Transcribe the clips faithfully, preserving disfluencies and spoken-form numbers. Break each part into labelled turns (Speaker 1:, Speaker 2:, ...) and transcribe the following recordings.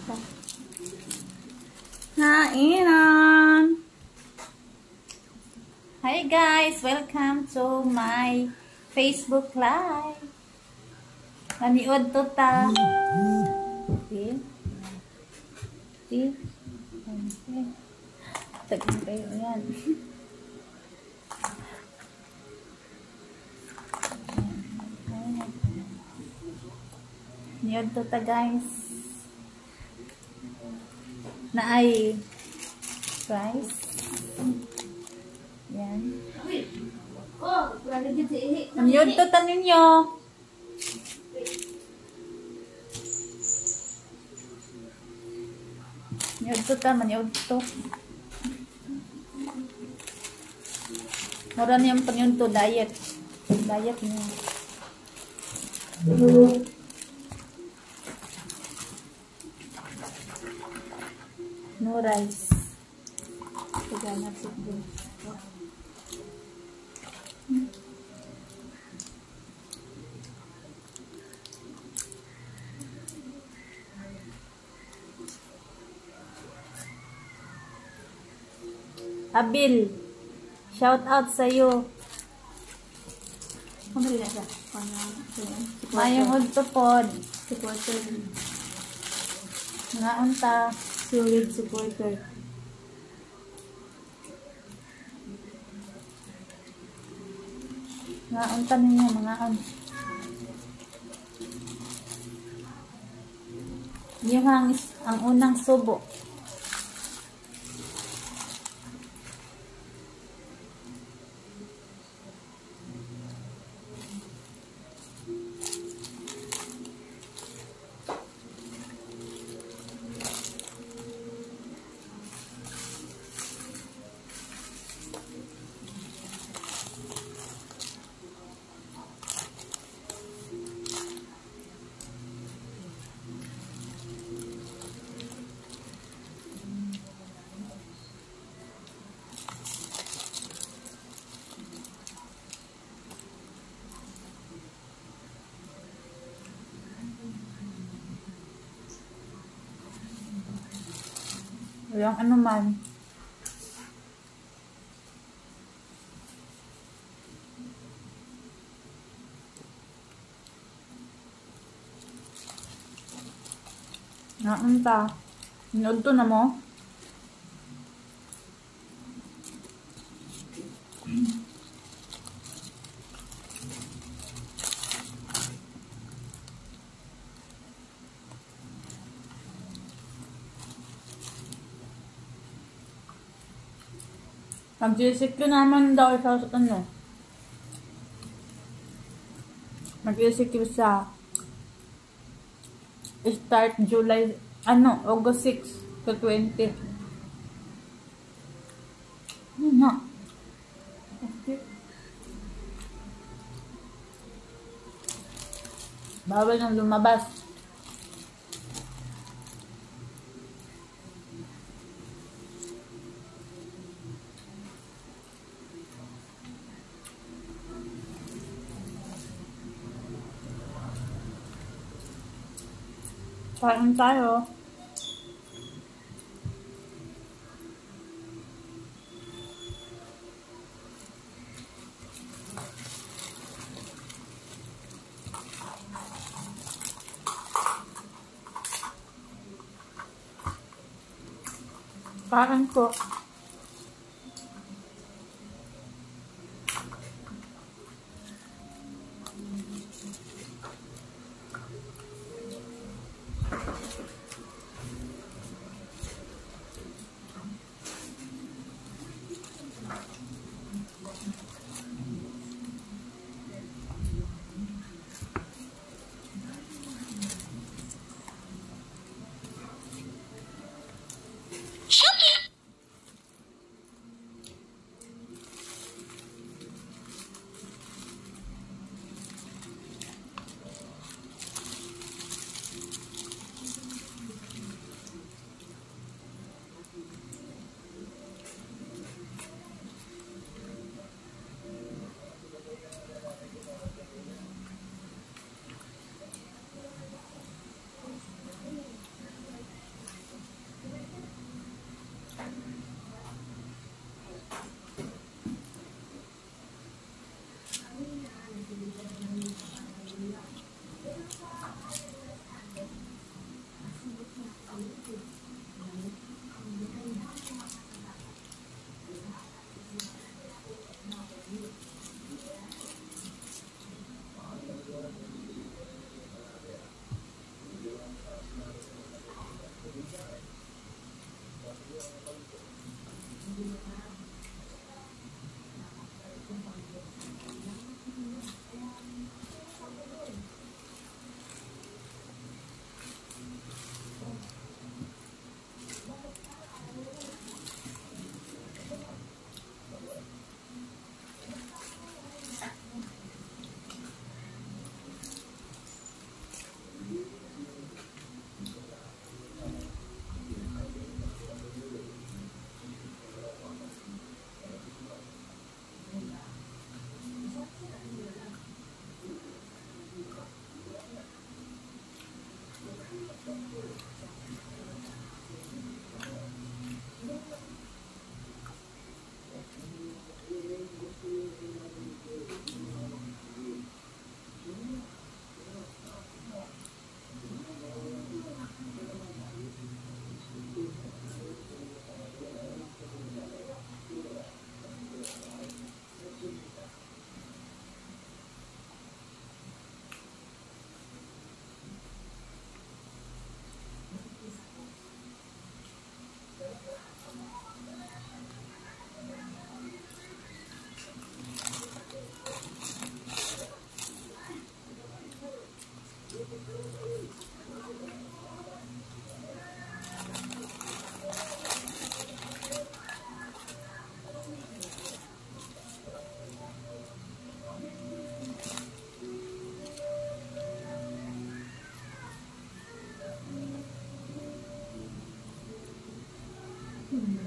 Speaker 1: Kainan! Hi guys! Welcome to my Facebook Live. Naniod to ta. Okay. Okay. Okay. Tagin kayo yan. Naniod to ta guys. Na ay rice. Yan. Naniod to ta ninyo. Naniod to ta, maniod to. Mura niyang panyun to, diet. Diet niya. No rice. Kaya siguro. Hmm. Abil, shout out sa iyo. Ano rin siya? Mayong udtopod. Supporter. Nga unta. Solid supporter. Nga unta ninyo mga an. Yung ang, ang unang subo. Walang ano man. Naunta. Ninood to na mo? Mag-G C Q naman daw sa ano. Mag-G C Q sa start July, ano, August six to twenty. Ano na? Okay. Bawal nang lumabas. Kain tayo. Kain ko.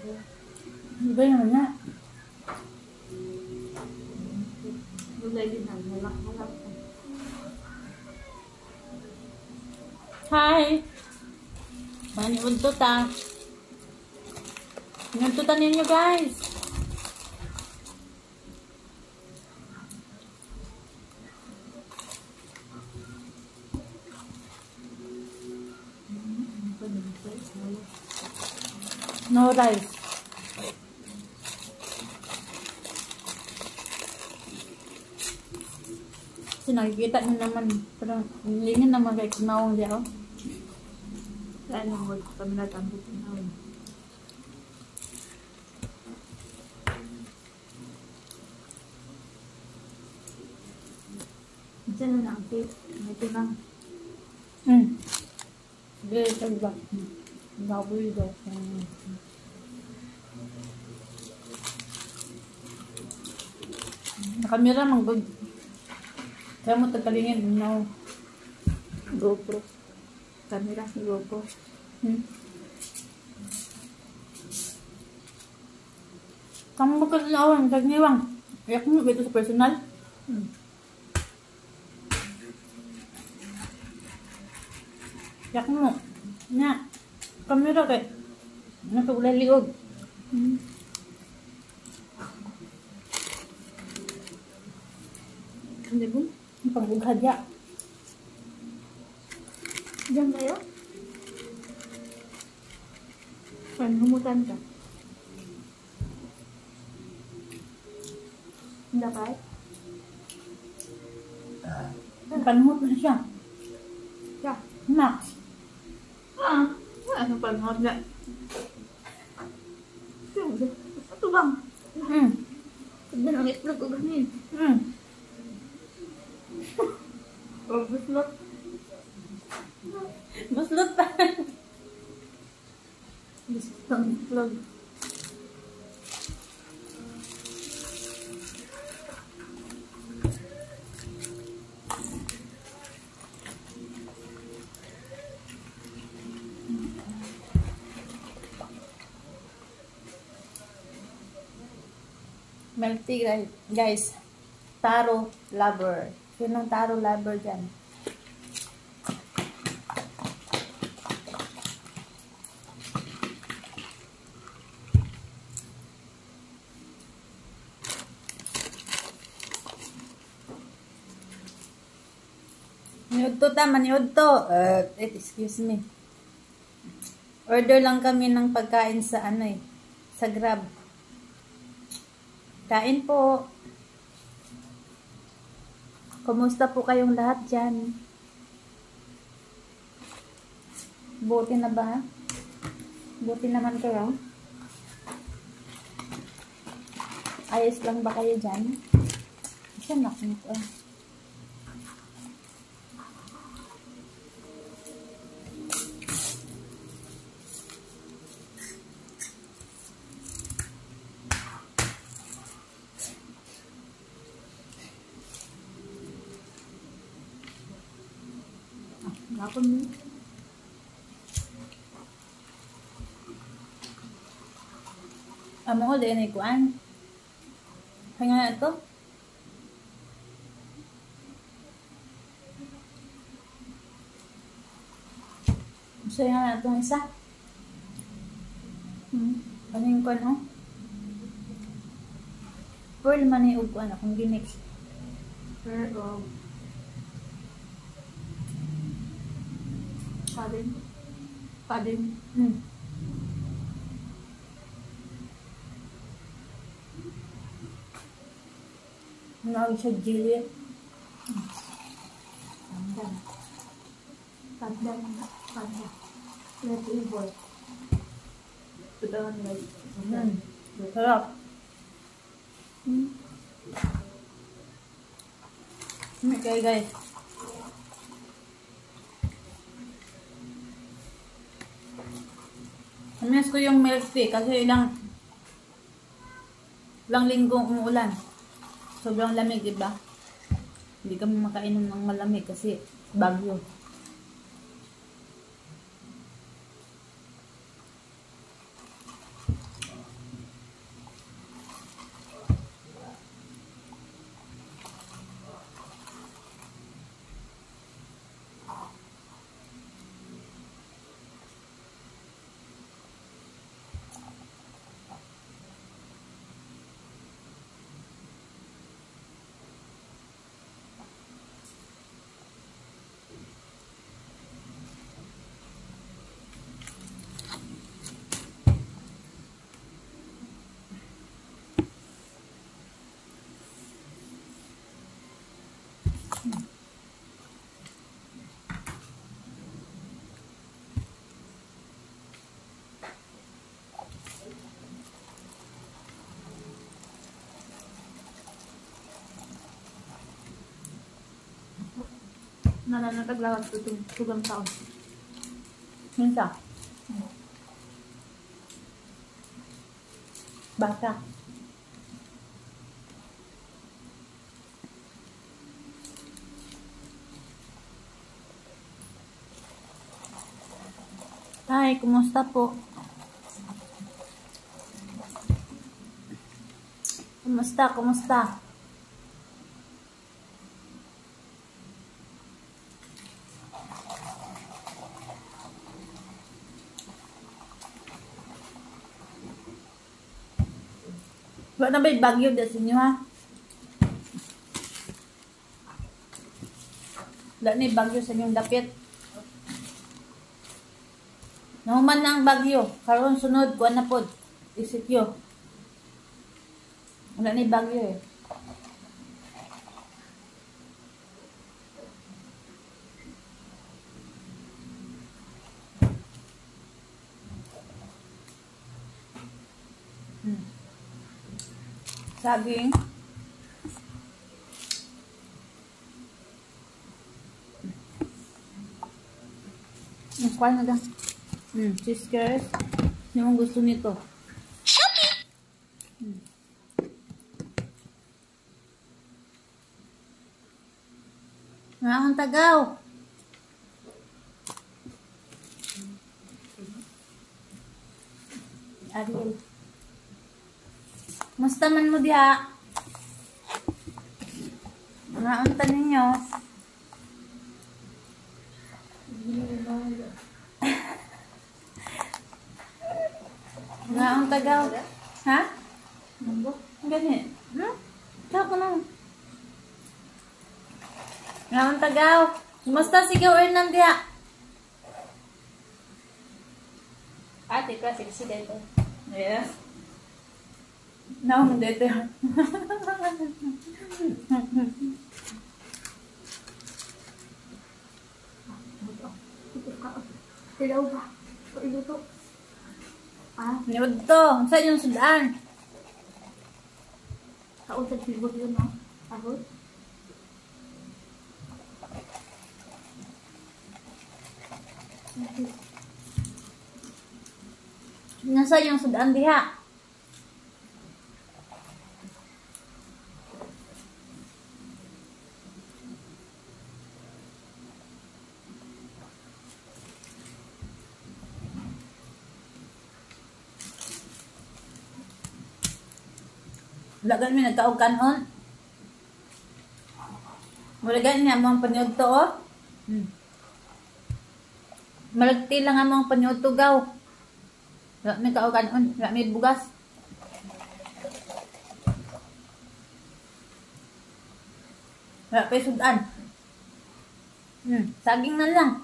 Speaker 1: Iba yun na.
Speaker 2: Gulay din ang halak-halak.
Speaker 1: Hi! Manood to ta. Nantutan ninyo guys. No rice. Kasi nakikita nyo naman. Parang hindi nyo naman kay kumawang diya. Oh.
Speaker 2: Kaya nang wag kami natambot na. Diyan na ang tape. May tinang.
Speaker 1: Hmm. Hindi, talaga. Baboy daw. Nakamira mang good. Kaya mo tagalingin. No.
Speaker 2: GoPro. Camera ni GoPro.
Speaker 1: Hmm. Kamu mo kasi naawang. Kagniwang. Iyak mo ito sa personal.
Speaker 2: Hmm.
Speaker 1: Iyak mo. Nya. Kamera kay. Natulay liog.
Speaker 2: Hmm. Hindi mo?
Speaker 1: Ang pagbughadya.
Speaker 2: Diyan kayo? Saan humutan ka? Hindi ka?
Speaker 1: Panhot na siya.
Speaker 2: Yeah.
Speaker 1: Max.
Speaker 2: Ah, ano pa nga na? Ito bang?
Speaker 1: Hmm.
Speaker 2: Pagda nang itlog ko ganin.
Speaker 1: Hmm.
Speaker 2: O, buslot.
Speaker 1: Buslot pa.
Speaker 2: Buslot ang itlog.
Speaker 1: Milk tea guys. Taro lover. Sinong taro lover dyan? Niod to tama, niod to. Uh, excuse me. Order lang kami ng pagkain sa ano eh. Sa Grab. Kain po. Kumusta po kayong lahat dyan? Buti na ba? Buti naman kayo? Ayos lang ba kayo dyan? Isa na ko.
Speaker 2: Nakon mo.
Speaker 1: Amo ko din ay kuan. Kaya nga ito. Gusto nga itong isa. Hmm. Ano yung kuan oh? Pearl man yung kuan akong ginix.
Speaker 2: Pearl of Padin. Padin.
Speaker 1: Hmm. Nawag siya Juliet.
Speaker 2: Panda. Panda. Panda. Red Evil. Padawan like.
Speaker 1: Hmm. Sarap.
Speaker 2: Hmm.
Speaker 1: Okay guys. Namiss ko yung milk tea kasi ilang ilang linggong umuulan. Sobrang lamig, diba? Hindi kami makainom ng malamig kasi bagyo.
Speaker 2: Nananataglawat ko itong tugang taon.
Speaker 1: Minsa? Bata. Hi, kumusta po? Kumusta, kumusta? Wala na ba'y bagyo dyan sa inyo, ha? Wala na yung bagyo sa inyong dapit. Nahuman na ang bagyo. Karoon sunod, kuha na po. Isikyo. Wala na yung bagyo eh. Hmm. Saging. Hmm, kuha na lang. Hmm, Cheeskers. Yung gusto nito. Hmm. Nga akong tagaw. Ariel. Musta man mo diha? Nga ang tanin nyo. Nga ang tagaw. Ha? Ganit. Hmm? Kaya ko lang. Nga ang tagaw. Kumusta si Gaw Hernan diha?
Speaker 2: Ate, kasi si Dito.
Speaker 1: Yes. No, dito.
Speaker 2: Tilaw ba? Iluto. Ah,
Speaker 1: Niwag to. Saan yung sudan?
Speaker 2: kausap sibot yun, no? Ahod.
Speaker 1: Nasa yung sudan diha? Lagan mi nagkaog kanon. Mulagan niya mong panyod to, oh. Hmm. Malagti lang ang mong panyod to, gaw. Wala mi kaog kanon. Wala mi bugas. Wala pa sudan. Hmm. Saging na lang.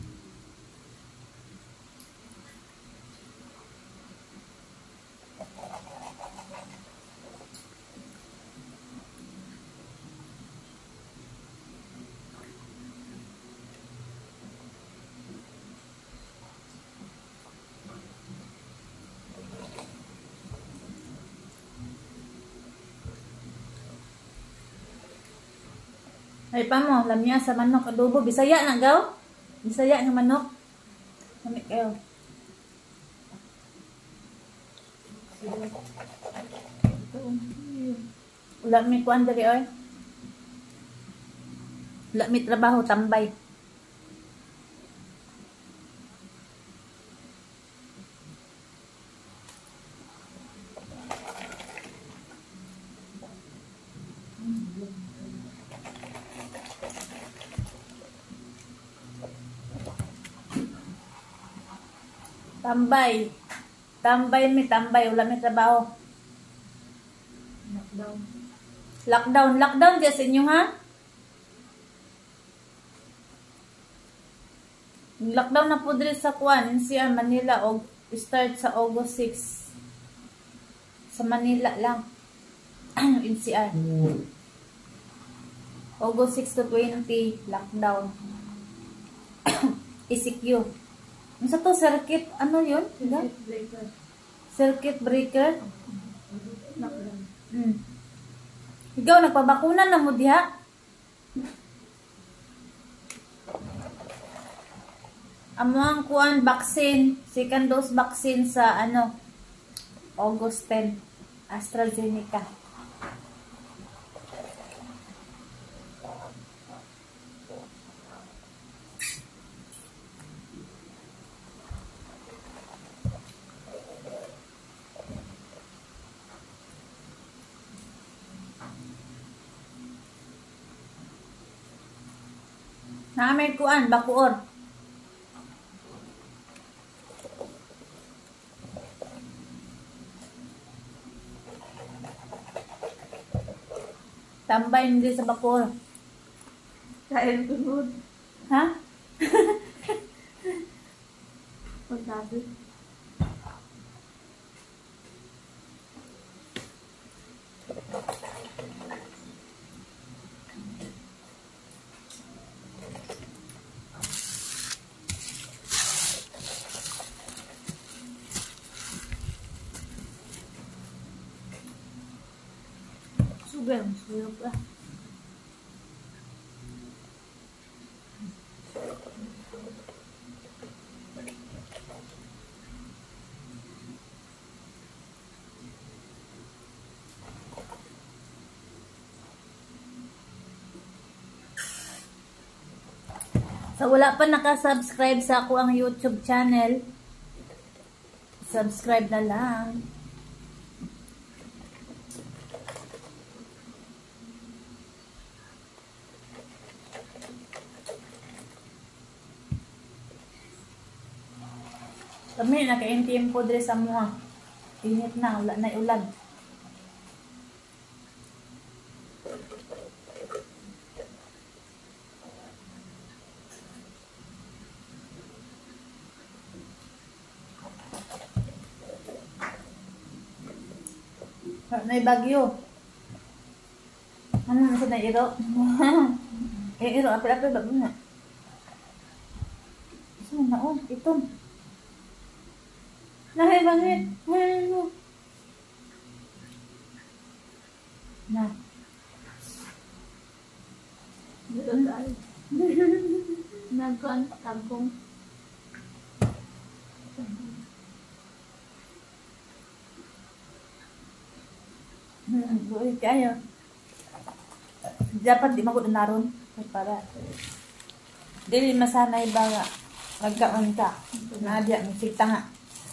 Speaker 1: Ay pa mo, lamya sa manok, adobo. Bisaya na, gaw? Bisaya ng manok. Kami kayo. Wala mi kuan dali, oy. Wala mi trabaho, tambay. Tambay. Tambay mi, tambay. Wala mi trabaho.
Speaker 2: Lockdown.
Speaker 1: Lockdown. Lockdown dyan sa inyo, ha? Lockdown na po dito sa Kuan, N C R, Manila. O, start sa August sixth. Sa Manila lang. N C R. August sixth to twenty, lockdown. I C Q. Ano sa to? Circuit, ano yun?
Speaker 2: Circuit breaker.
Speaker 1: Circuit breaker?
Speaker 2: Lockdown.
Speaker 1: Hmm. Ikaw, nagpabakuna na mo diha? amo ang kuan vaccine, second dose vaccine sa ano, August tenth, AstraZeneca. Naamay kuan, bakuor. Tambay hindi sa bakuor.
Speaker 2: Kain tunod.
Speaker 1: Ha?
Speaker 2: Pagsabi.
Speaker 1: Sugar, sugar pa. Sa wala pa nakasubscribe sa ako ang YouTube channel, subscribe na lang. Kami, naka-M T M po dre sa mga. Init na, wala na ulan. Na'y bagyo. Ano na sa nairo? Eh, iro, apil-apil bagyo na. Saan na oh, ito. Nahay bangit. Nahay mo. Na.
Speaker 2: Dito tayo. Nagkuhan tagong.
Speaker 1: Buhay kayo. Dapat di magod na ron. Para. Dili masanay ba nga. Magkaon ka. Nadya, magsikta nga.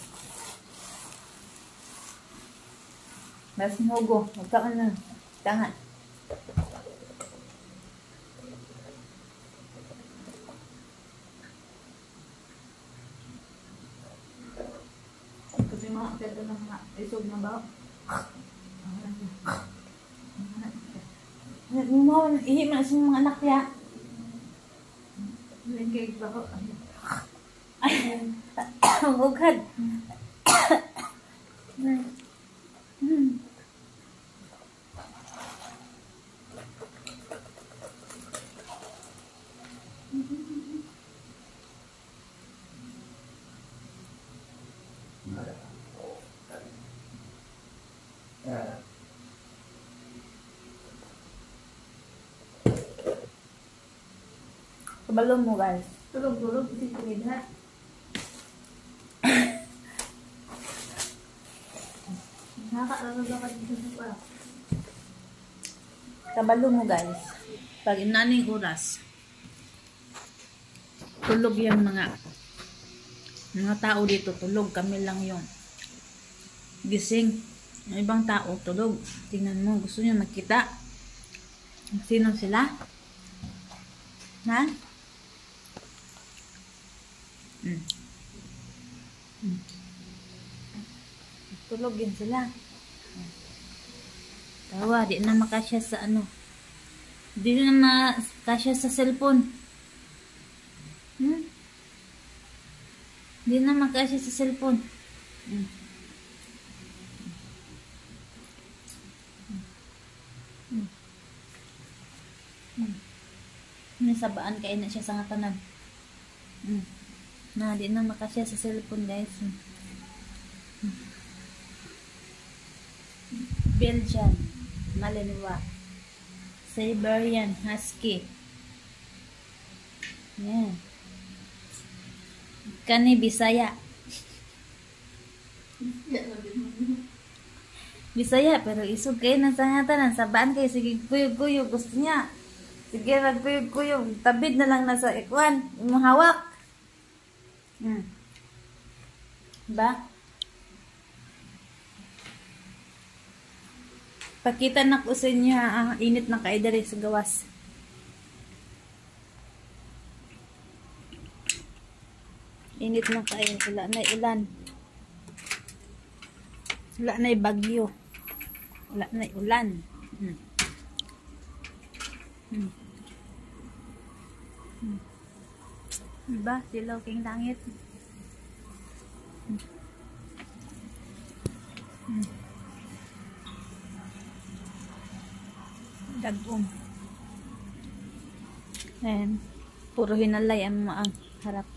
Speaker 1: Mas nugo. Magkaon na. Tangan.
Speaker 2: Kasi mga pwede na mga isog na ba?
Speaker 1: Mo, ihi man sa mga anak ya.
Speaker 2: Engage ba ko?
Speaker 1: Ay, bugad. Kabalo mo guys.
Speaker 2: Tulog-tulog si Kuya. Nakakaalala ka dito sa pa.
Speaker 1: Kabalo mo guys. Pag inaning oras, tulog yung mga mga tao dito, tulog. Kami lang yung gising. Yung ibang tao, tulog. Tingnan mo, gusto nyo makita. Sino sila? Ha? Mm. Mm. Tulog din sila. Tawa, di na makasya sa ano. Di na makasya sa cellphone. Hmm? Di na makasya sa cellphone. Hmm. Hmm. Hmm. Nasabaan kayo na siya sa nga tanan. Hmm. Na, di na makasya sa cellphone guys. Hmm. Belgian Malinois, Siberian Husky. Yan. Kani Bisaya. Bisaya, pero isog kayo ng sangatan. Ang sabaan kayo, sige kuyog-kuyog. Gusto niya. Sige, nagkuyog-kuyog. Tabid na lang nasa ikwan. Yung hawak. Hmm. Ba? Pakita na ko sa inyo ang init ng kaidari sa gawas. Init ng kain. Wala na ulan. Wala na bagyo. Wala na ulan. Hmm. Hmm. Hmm. Diba? Silaw king langit. Hmm. Hmm. Dagom. Ayan. Puro hinalay ang maang harap.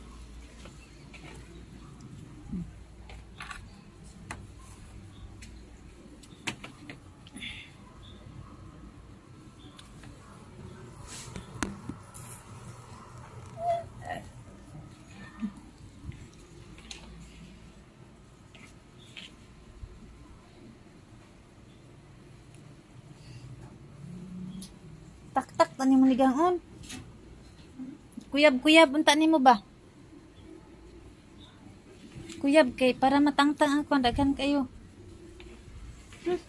Speaker 1: Tak-tak, tani mo ligangon. Kuyab-kuyab, unta ni mo ba? Kuyab kay, para matangtang ang kwandagan kayo. Hmm.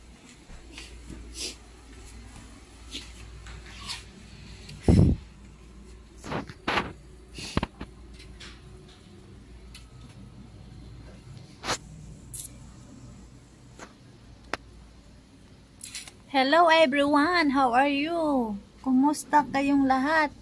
Speaker 1: Hello everyone, how are you? Kumusta kayong lahat?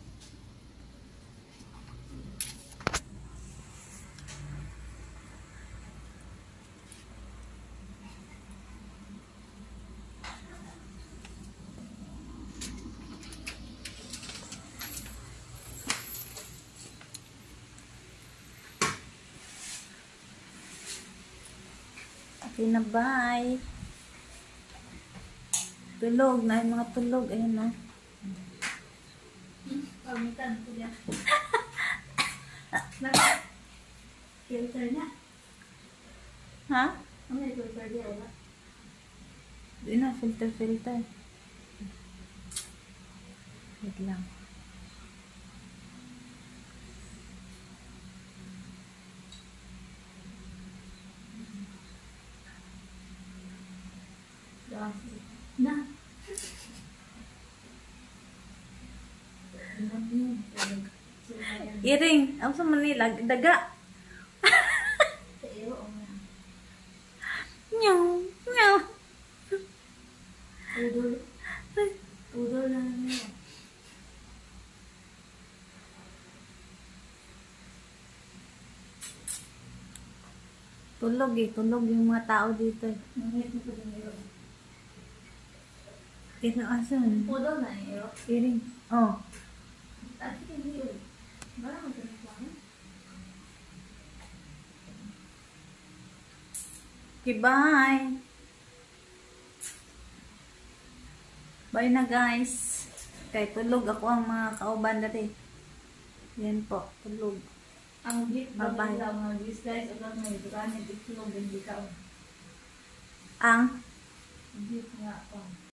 Speaker 1: Okay na, bye. Tulog na yung mga tulog. Ayun, no?
Speaker 2: Pamitan ko yan. Filter na.
Speaker 1: Ha?
Speaker 2: Ano yung filter niya? Wala.
Speaker 1: Di na, filter, filter. Wait lang.
Speaker 2: Na.
Speaker 1: Iring, ako sa Manila, daga. Nyaw, nyaw.
Speaker 2: Udol. Udol na niya.
Speaker 1: Tulog eh, tulog yung mga tao dito eh.
Speaker 2: Nangit mo pa din yun.
Speaker 1: Ito asan?
Speaker 2: Udol na niyo.
Speaker 1: Iring. Oh.
Speaker 2: At hindi yun. Bara mo ganun pa.
Speaker 1: Okay, bye. Bye na guys. Kay tulog ako ang mga kauban dati. Yan po, tulog.
Speaker 2: Ang gift ba
Speaker 1: Bye-bye.
Speaker 2: nila mga guys o lang may duran yung gift mo din di ka.
Speaker 1: Ang
Speaker 2: Gift nga pa.